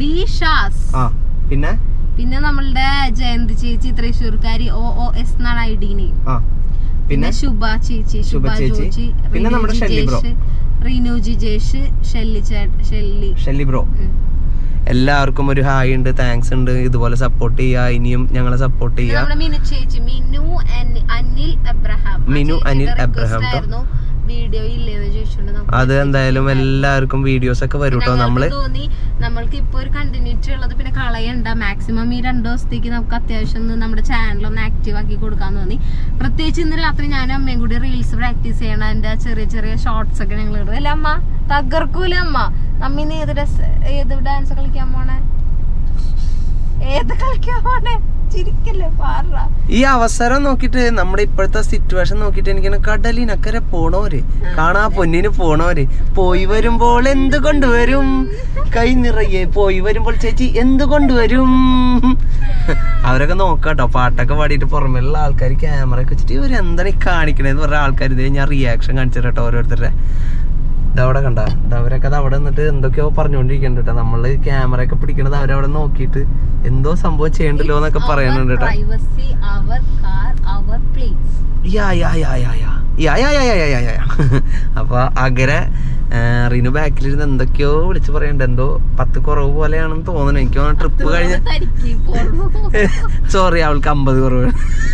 പിന്നെ നമ്മളുടെ ജയന്തി ചേച്ചി തൃശ്ശൂർക്കാരി OOS എന്നാണ് ID നെയിം. പിന്നെ ശുഭ ചേച്ചി, പിന്നെ നമ്മുടെ റീനു ജിജേഷ്, ഷെല്ലി ബ്രോ. എല്ലാവർക്കും ഒരു ഹായ് ഉണ്ട്, താങ്ക്സ് ഉണ്ട്. ഇതുപോലെ സപ്പോർട്ട് ചെയ്യാ, ഇനിയും ഞങ്ങളെ സപ്പോർട്ട് ചെയ്യാ. മിനു അനിൽ അബ്രഹാം വീഡിയോ ഇല്ലേന്ന് ചോദിച്ചിട്ടുണ്ട്. അത് എന്തായാലും എല്ലാവർക്കും വീഡിയോസ് ഒക്കെ വരും കേട്ടോ. നമ്മൾക്ക് ഇപ്പൊ ഒരു കണ്ടിന്യൂറ്റി ഉള്ളത് പിന്നെ കളയണ്ട. മാക്സിമം ഈ 2 ദിവസത്തേക്ക് നമുക്ക് അത്യാവശ്യം നമ്മുടെ ചാനലൊന്ന് ആക്റ്റീവ് ആക്കി കൊടുക്കാന്ന് തോന്നി. പ്രത്യേകിച്ച് ഇന്ന് രാത്രി ഞാനും അമ്മയും കൂടി റീൽസ് പ്രാക്ടീസ് ചെയ്യണം. അതിന്റെ ചെറിയ ഷോർട്സ് ഒക്കെ ഞങ്ങൾ ഇടും. അല്ല അമ്മ തകർക്കൂല അമ്മ. അമ്മീന്ന് ഏത് ഡാൻസ് കളിക്കാൻ പോണേ? ചിരിക്കല്ലേ, പാറ. ഈ അവസരം നോക്കിട്ട്, നമ്മുടെ ഇപ്പോഴത്തെ സിറ്റുവേഷൻ നോക്കിട്ട് എനിക്ക് കടലിനക്കരെ പോണോര്, കാണാ പൊന്നിന് പോണോര് പോയി വരുമ്പോൾ എന്ത് കൊണ്ടുവരും, കൈ നിറയെ പോയി വരുമ്പോൾ ചേച്ചി എന്ത് കൊണ്ടുവരും, അവരൊക്കെ നോക്കാട്ടോ. പാട്ടൊക്കെ പാടിയിട്ട് പുറമേലുള്ള ആൾക്കാർ ക്യാമറ ഒക്കെ വെച്ചിട്ട് ഇവർ എന്താണ് ഈ കാണിക്കണേന്ന് പറഞ്ഞ ആൾക്കാർ ഇത് ഞാൻ റിയാക്ഷൻ കാണിച്ചിട്ടോ ഓരോരുത്തരുടെ. ഇതവിടെ കണ്ട, അവരൊക്കെ അത് അവിടെ നിന്നിട്ട് എന്തൊക്കെയോ പറഞ്ഞുകൊണ്ടിരിക്കുന്നുണ്ട് കേട്ടോ. നമ്മള് ക്യാമറ ഒക്കെ പിടിക്കണത് അവരവിടെ നോക്കിയിട്ട് എന്തോ സംഭവം ചെയ്യണ്ടല്ലോ എന്നൊക്കെ പറയുന്നുണ്ട് കേട്ടോ. അപ്പൊ അങ്ങനെ റീനു ബാക്കിലിരുന്ന് എന്തൊക്കെയോ വിളിച്ചു പറയണ്ട. എന്തോ 10 കുറവ് പോലെയാണെന്ന് തോന്നുന്നു. എനിക്ക് ട്രിപ്പ് കഴിഞ്ഞ സോറി അവൾക്ക് 50 കുറവ്.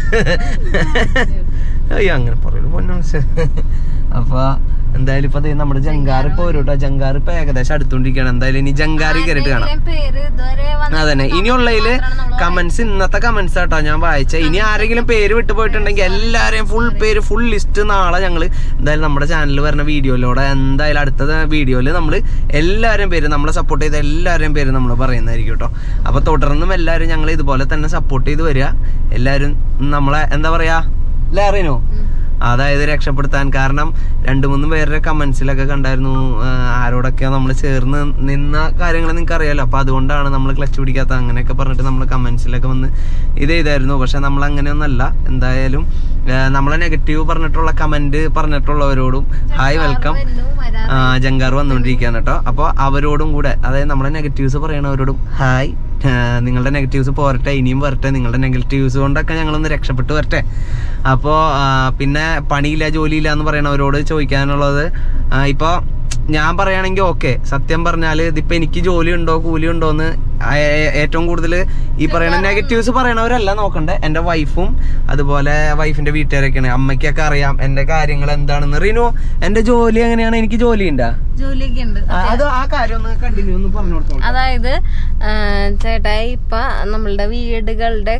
അയ്യോ അങ്ങനെ പറയൂ പൊന്നു. അപ്പൊ എന്തായാലും ഇപ്പൊ നമ്മുടെ ജങ്കാർ ഇപ്പൊ വരും കേട്ടോ. ജങ്കാർ ഇപ്പൊ ഏകദേശം അടുത്തോണ്ടിരിക്കുകയാണ്. എന്തായാലും ഇനി ജങ്കാറി കയറിട്ട് കാണാം. അതന്നെ, ഇനിയുള്ളതില് കമന്റ്സ്, ഇന്നത്തെ കമന്റ്സ് ആട്ടോ ഞാൻ വായിച്ച. ഇനി ആരെങ്കിലും പേര് വിട്ടു പോയിട്ടുണ്ടെങ്കിൽ എല്ലാരെയും ഫുൾ ലിസ്റ്റ് നാളെ ഞങ്ങള് എന്തായാലും നമ്മുടെ ചാനലിൽ വരുന്ന വീഡിയോയിലൂടെ എന്തായാലും അടുത്ത വീഡിയോയില് നമ്മള് എല്ലാവരും പേര്, നമ്മളെ സപ്പോർട്ട് ചെയ്ത എല്ലാവരുടെയും പേര് നമ്മൾ പറയുന്നതായിരിക്കും കേട്ടോ. അപ്പൊ തുടർന്നും എല്ലാവരും ഞങ്ങൾ ഇതുപോലെ തന്നെ സപ്പോർട്ട് ചെയ്ത് വരിക. എല്ലാവരും നമ്മളെ എന്താ പറയാ ലേറിനോ, അതായത് രക്ഷപ്പെടുത്താൻ. കാരണം 2-3 പേരുടെ കമന്റ്സിലൊക്കെ കണ്ടായിരുന്നു ആരോടൊക്കെയോ നമ്മൾ ചേർന്ന് നിന്ന കാര്യങ്ങൾ നിങ്ങൾക്ക് അറിയാലോ. അപ്പൊ അതുകൊണ്ടാണ് നമ്മൾ ക്ലച്ച് പിടിക്കാത്ത അങ്ങനെയൊക്കെ പറഞ്ഞിട്ട് നമ്മൾ കമന്റ്സിലൊക്കെ വന്ന് ഇത് ചെയ്തായിരുന്നു. പക്ഷെ നമ്മൾ അങ്ങനെയൊന്നല്ല. എന്തായാലും നമ്മളെ നെഗറ്റീവ് പറഞ്ഞിട്ടുള്ള കമന്റ് പറഞ്ഞിട്ടുള്ളവരോടും ഹായ് വെൽക്കം, ജങ്കാർ വന്നുകൊണ്ടിരിക്കുകയാണ് കേട്ടോ. അപ്പോൾ അവരോടും കൂടെ, അതായത് നമ്മളെ നെഗറ്റീവ്സ് പറയണവരോടും ഹായ്, നിങ്ങളുടെ നെഗറ്റീവ്സ് പോരട്ടെ, ഇനിയും വരട്ടെ. നിങ്ങളുടെ നെഗറ്റീവ്സ് കൊണ്ടൊക്കെ ഞങ്ങളൊന്ന് രക്ഷപ്പെട്ടു വരട്ടെ. അപ്പോൾ പിന്നെ പണിയില്ല ജോലിയില്ല എന്ന് പറയണവരോട് ചോദിക്കാനുള്ളത്, ഇപ്പോൾ ഞാൻ പറയുകയാണെങ്കിൽ ഓക്കെ, സത്യം പറഞ്ഞാൽ ഇതിപ്പോൾ എനിക്ക് ജോലി ഉണ്ടോ കൂലി ഉണ്ടോ എന്ന് ഏറ്റവും കൂടുതൽ ഈ പറയണ നെഗറ്റീവ്സ് പറയണവരല്ല നോക്കണ്ടേ. എൻ്റെ വൈഫും അതുപോലെ വൈഫിന്റെ വീട്ടുകാരൊക്കെയാണ്. അമ്മയ്ക്കൊക്കെ അറിയാം എൻ്റെ കാര്യങ്ങൾ എന്താണെന്ന്. റീനു, എൻ്റെ ജോലി എങ്ങനെയാണ്? എനിക്ക് ജോലി ഉണ്ടാ? ജോലിയൊക്കെ ഉണ്ട്. അത് ആ കാര്യം ഒന്ന് കണ്ടിന്യൂ ഒന്ന് പറഞ്ഞു കൊടുത്തു. അതായത് ചേട്ടായി ഇപ്പൊ നമ്മളുടെ വീടുകളുടെ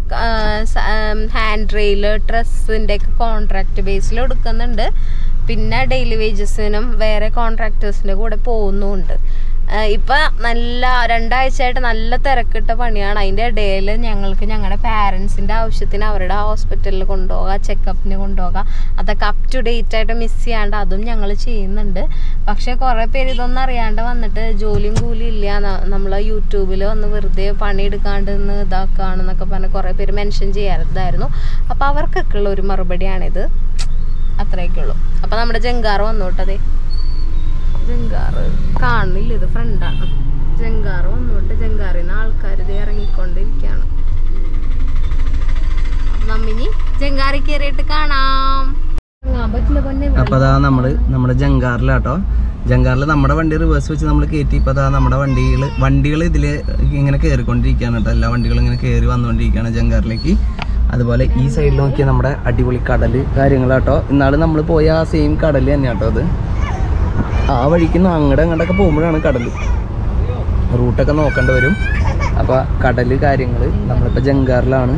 ഹാൻഡ് റെയില്, ഡ്രസ്സിന്റെ ഒക്കെ കോൺട്രാക്ട് ബേസിൽ എടുക്കുന്നുണ്ട്. പിന്നെ ഡെയിലി വേജസിനും വേറെ കോൺട്രാക്ടേഴ്സിന്റെ കൂടെ പോകുന്നുമുണ്ട്. ഇപ്പൊ നല്ല 2 ആഴ്ചയായിട്ട് നല്ല തിരക്കിട്ട പണിയാണ്. അതിന്റെ ഇടയിൽ ഞങ്ങൾക്ക് ഞങ്ങളുടെ പാരന്റ്സിന്റെ ആവശ്യത്തിന് അവരുടെ ഹോസ്പിറ്റലിൽ കൊണ്ടുപോകുക, ചെക്കപ്പിന് കൊണ്ടുപോകുക, അതൊക്കെ അപ് ടു ഡേറ്റ് ആയിട്ട് മിസ് ചെയ്യാണ്ട് അതും ഞങ്ങൾ ചെയ്യുന്നുണ്ട്. പക്ഷെ കുറെ പേര് ഇതൊന്നും അറിയാണ്ട് വന്നിട്ട് ജോലിയും കൂലി ഇല്ല, നമ്മൾ യൂട്യൂബിൽ വന്ന് വെറുതെ പണിയെടുക്കാണ്ട് ഇന്ന് ഇതാക്കുകയാണെന്നൊക്കെ പറഞ്ഞ് കുറെ പേര് മെൻഷൻ ചെയ്യാറുണ്ടായിരുന്നു. അപ്പൊ അവർക്കൊക്കെ ഉള്ള ഒരു മറുപടിയാണിത്. അത്രയൊക്കെ ഉള്ളൂ. അപ്പൊ നമ്മുടെ ജങ്കാർ വന്നോട്ടതേ, ജങ്കാറ് കാണില്ല, ഇത് ഫ്രണ്ടാണ്. ജങ്കാറ് വന്നോട്ട് ജങ്കാറിന്ന് ആൾക്കാർ ഇത് ഇറങ്ങിക്കൊണ്ടിരിക്കുകയാണ്. നമ്മിനി ജങ്കാറി കയറിയിട്ട് കാണാം. അപ്പൊ അതാ നമ്മുടെ ജങ്കാറിലാട്ടോ. ജങ്കാറിൽ നമ്മുടെ വണ്ടി റിവേഴ്സ് വെച്ച് നമ്മൾ കയറ്റി. ഇപ്പൊ അതാ നമ്മുടെ വണ്ടികൾ ഇതില് ഇങ്ങനെ കയറിക്കൊണ്ടിരിക്കുകയാണ് കേട്ടോ. എല്ലാ വണ്ടികളും ഇങ്ങനെ കയറി വന്നുകൊണ്ടിരിക്കുകയാണ് ജങ്കാറിലേക്ക്. അതുപോലെ ഈ സൈഡിൽ നോക്കിയാൽ നമ്മുടെ അടിപൊളി കടല് കാര്യങ്ങളാട്ടോ. ഇന്നാള് നമ്മൾ പോയ ആ സെയിം കടല് തന്നെയാട്ടോ അത്. ആ വഴിക്ക് അങ്ങോട്ടൊക്കെ പോകുമ്പോഴാണ് കടല്. റൂട്ടൊക്കെ നോക്കേണ്ടി വരും. അപ്പൊ കടല് കാര്യങ്ങള് നമ്മളിപ്പോ ജങ്കാറിലാണ്.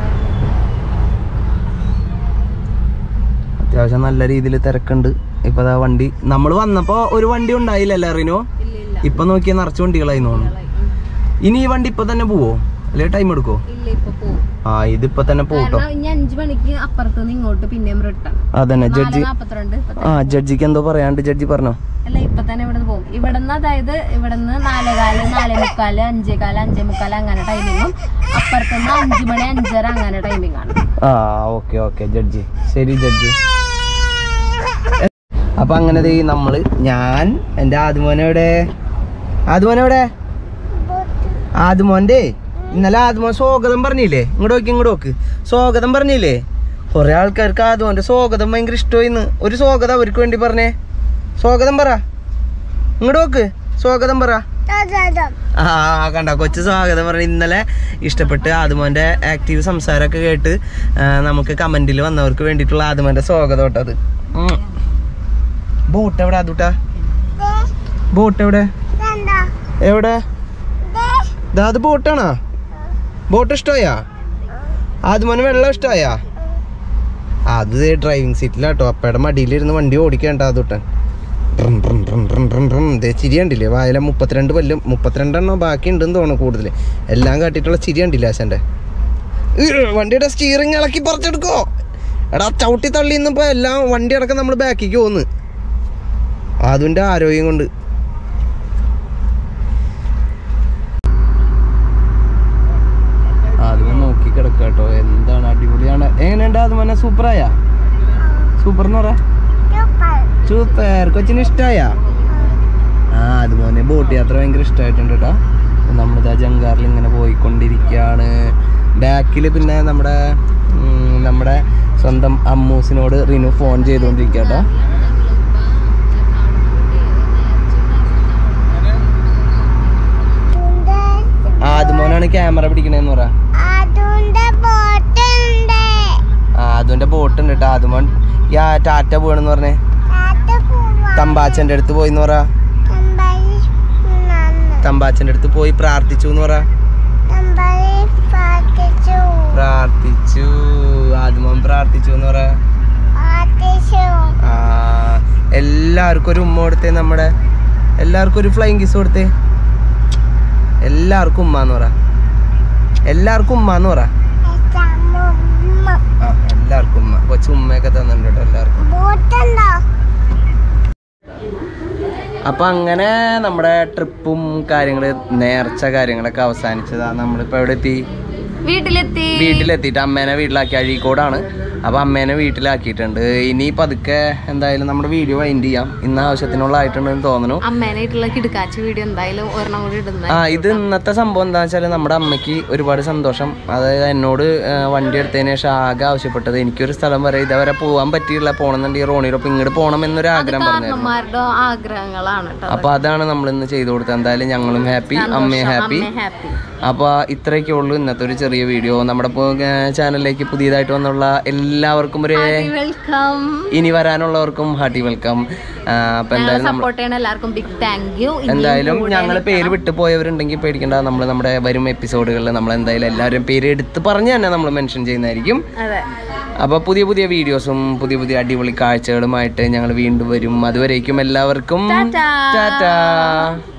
അത്യാവശ്യം നല്ല രീതിയിൽ തിരക്കുണ്ട്. ഇപ്പൊ അതാ വണ്ടി നമ്മൾ വന്നപ്പോ ഒരു വണ്ടി ഉണ്ടായില്ലല്ലോ റിനോ. ഇപ്പൊ നോക്കിയാൽ നിറച്ച് വണ്ടികളായി തോന്നുന്നു. ഇനി ഈ വണ്ടി ഇപ്പൊ തന്നെ പോവോ അല്ലെ ടൈം എടുക്കോ? ആ ഇതിപ്പോ തന്നെ പോട്ടോ. 5 മണിക്ക് അപ്പുറത്തുനിന്ന് ഇങ്ങോട്ട് പിന്നെയും റിട്ടേൺ. അതന്നെ ജഡ്ജി. ജഡ്ജിക്ക് എന്തോ പറയാണ്ട് ജഡ്ജി പറഞ്ഞോ? അല്ല ഇപ്പൊ തന്നെ ഇവിടുന്ന് പോകും. ഇവിടുന്ന് അതായത് ഇവിടുന്ന് 4:15, 4:45, 5:15, 5:45 അങ്ങനെ ടൈമിങ്ങും അപ്പുറത്തുനിന്ന് 5 മണി 5:30 അങ്ങനെ ടൈമിംഗ് ആണ്. ആ ഓക്കെ ജഡ്ജി. ശരി ജഡ്ജി. അപ്പൊ അങ്ങനെ ഞാൻ എന്റെ ആദ്യമോനെവിടെ ആദ്യമോന്റെ ഇന്നലെ ആദ്യമോൻ സ്വാഗതം പറഞ്ഞില്ലേ? ഇങ്ങോട്ട് നോക്ക് സ്വാഗതം പറഞ്ഞില്ലേ? കുറെ ആൾക്കാർക്ക് ആദ്യമോന്റെ സ്വാഗതം ഭയങ്കര ഇഷ്ടമായിന്ന്. ഒരു സ്വാഗതം അവർക്ക് വേണ്ടി പറഞ്ഞേ. സ്വാഗതം പറ. ഇങ്ങോട്ട് നോക്ക് സ്വാഗതം പറ. ആ കണ്ട കൊച്ചു സ്വാഗതം പറഞ്ഞു. ഇന്നലെ ഇഷ്ടപ്പെട്ട് ആദ്യമോന്റെ ആക്റ്റീവ് സംസാരമൊക്കെ കേട്ട് നമുക്ക് കമന്റിൽ വന്നവർക്ക് വേണ്ടിയിട്ടുള്ള ആദ്യമോന്റെ സ്വാഗതം കേട്ടത്. ബോട്ട് എവിടെ അതുട്ടാ? ബോട്ട് എവിടെ? അത് ബോട്ടാണോ? ബോട്ട് ഇഷ്ടമായാ? ആദ്യമോന് വെള്ളം ഇഷ്ടമായാ? അത് ഡ്രൈവിംഗ് സീറ്റിലാട്ടോ. അപ്പയുടെ മടിയിലിരുന്ന് വണ്ടി ഓടിക്കണ്ട അതുട്ടൻ. ചിരി കണ്ടില്ലേ? വായില 32 പല്ലും 32 ബാക്കി ഉണ്ടെന്ന് തോന്നുന്നു. കൂടുതൽ എല്ലാം കാട്ടിയിട്ടുള്ള ചിരി കണ്ടില്ല ആശാന്റെ. വണ്ടിയുടെ സ്റ്റീറിങ് ഇളക്കി പറിച്ചെടുക്കോ എടാ. ചവിട്ടി തള്ളി ഇന്നിപ്പോ എല്ലാം വണ്ടി അടക്കം നമ്മൾ ബാക്കിക്ക് പോന്ന്. അതിന്റെ ആരോഗ്യം കൊണ്ട്. ആദ്യം നോക്കി കിടക്കാട്ടോ. എന്താണ് അടിപൊളിയാണ്. എങ്ങനെയുണ്ട് ആദ്യം? സൂപ്പറായാ? സൂപ്പർ എന്ന് പറയാ. സൂപ്പർ. കൊച്ചിന് ഇഷ്ടായാ? അതുപോലെ ബോട്ട് യാത്ര ഭയങ്കര ഇഷ്ടമായിട്ടുണ്ട് കേട്ടോ. നമ്മളിതാ ജങ്കാറിൽ ഇങ്ങനെ പോയിക്കൊണ്ടിരിക്കുകയാണ്. ബാക്കിൽ പിന്നെ നമ്മുടെ സ്വന്തം അമ്മൂസിനോട് റിനു ഫോൺ ചെയ്തുകൊണ്ടിരിക്കുക കേട്ടോ. ആദ്യമോനാണ് ക്യാമറ പിടിക്കണേന്ന് പറ. അതുന്റെ ബോട്ട് ഉണ്ട് കേട്ടോ. ആദ്യമോൻ ടാറ്റ പോകണെന്ന് പറഞ്ഞേ. തമ്പാച്ചന്റെ അടുത്ത് പോയിന്ന് പറ. തമ്പാച്ചന്റെ അടുത്ത് പോയി പ്രാർത്ഥിച്ചു എന്ന് പറ. പ്രാർത്ഥിച്ചു. ആദ്യമോൻ പ്രാർത്ഥിച്ചു എന്ന് പറ. എല്ലാവർക്കും ഒരു ഉമ്മ കൊടുത്തേ. എല്ലാവർക്കും ഒരു ഫ്ലൈങ് കിസ് കൊടുത്തേ. എല്ലാവർക്കും ഉമ്മ എന്ന് പറ. എല്ലാവർക്കും ഉമ്മ എന്ന് പറ. എല്ലാവർക്കും ഉമ്മ. കൊച്ചു ഉമ്മയൊക്കെ തന്നിട്ടുണ്ട് കേട്ടോ എല്ലാവർക്കും. അപ്പൊ അങ്ങനെ നമ്മുടെ ട്രിപ്പും കാര്യങ്ങള് നേർച്ച കാര്യങ്ങളൊക്കെ അവസാനിച്ചതാ. നമ്മളിപ്പോ എവിടെ എത്തി? വീട്ടിലെത്തിയിട്ട് അമ്മേനെ വീട്ടിലാക്കി. അഴീക്കോടാണ്. അപ്പൊ അമ്മേനെ വീട്ടിലാക്കിയിട്ടുണ്ട്. ഇനി പതുക്കെ എന്തായാലും നമ്മുടെ വീഡിയോ വൈൻഡ് ചെയ്യാം. ഇന്ന് ആവശ്യത്തിനുള്ള ആയിട്ടുണ്ടെന്ന് തോന്നുന്നു. ഇത് ഇന്നത്തെ സംഭവം എന്താ വെച്ചാൽ നമ്മുടെ അമ്മയ്ക്ക് ഒരുപാട് സന്തോഷം. അതായത് എന്നോട് വണ്ടി എടുത്തതിന് ശേഷം ആകെ ആവശ്യപ്പെട്ടത് എനിക്കൊരു സ്ഥലം വരെ ഇതുവരെ പോകാൻ പറ്റിയില്ല. പോകണമെന്നുണ്ടെങ്കിൽ റോണിയിലൊപ്പം ഇങ്ങോട്ട് പോകണം എന്നൊരു ആഗ്രഹം പറഞ്ഞായിരുന്നു. അപ്പൊ അതാണ് നമ്മൾ ഇന്ന് ചെയ്തു കൊടുത്തത്. എന്തായാലും ഞങ്ങളും ഹാപ്പി, അമ്മയും ഹാപ്പി. അപ്പൊ ഇത്രയൊക്കെ ഉള്ളൂ ഇന്നത്തെ ഒരു ചെറിയ വീഡിയോ. നമ്മുടെ ചാനലിലേക്ക് പുതിയതായിട്ട് വന്നുള്ള എല്ലാവർക്കും ഒരു ഇനി വരാനുള്ളവർക്കും ഹാർട്ടി വെൽക്കം. അപ്പൊ എന്തായാലും ഞങ്ങള് പേര് വിട്ടുപോയവരുണ്ടെങ്കിൽ പേടിക്കണ്ട. നമ്മൾ നമ്മുടെ വരും എപ്പിസോഡുകളിൽ നമ്മൾ എന്തായാലും എല്ലാവരും പേര് എടുത്ത് പറഞ്ഞ് തന്നെ നമ്മൾ മെൻഷൻ ചെയ്യുന്നതായിരിക്കും. അപ്പൊ പുതിയ പുതിയ വീഡിയോസും പുതിയ അടിപൊളി കാഴ്ചകളുമായിട്ട് ഞങ്ങൾ വീണ്ടും വരും. അതുവരേക്കും എല്ലാവർക്കും ടാറ്റാ.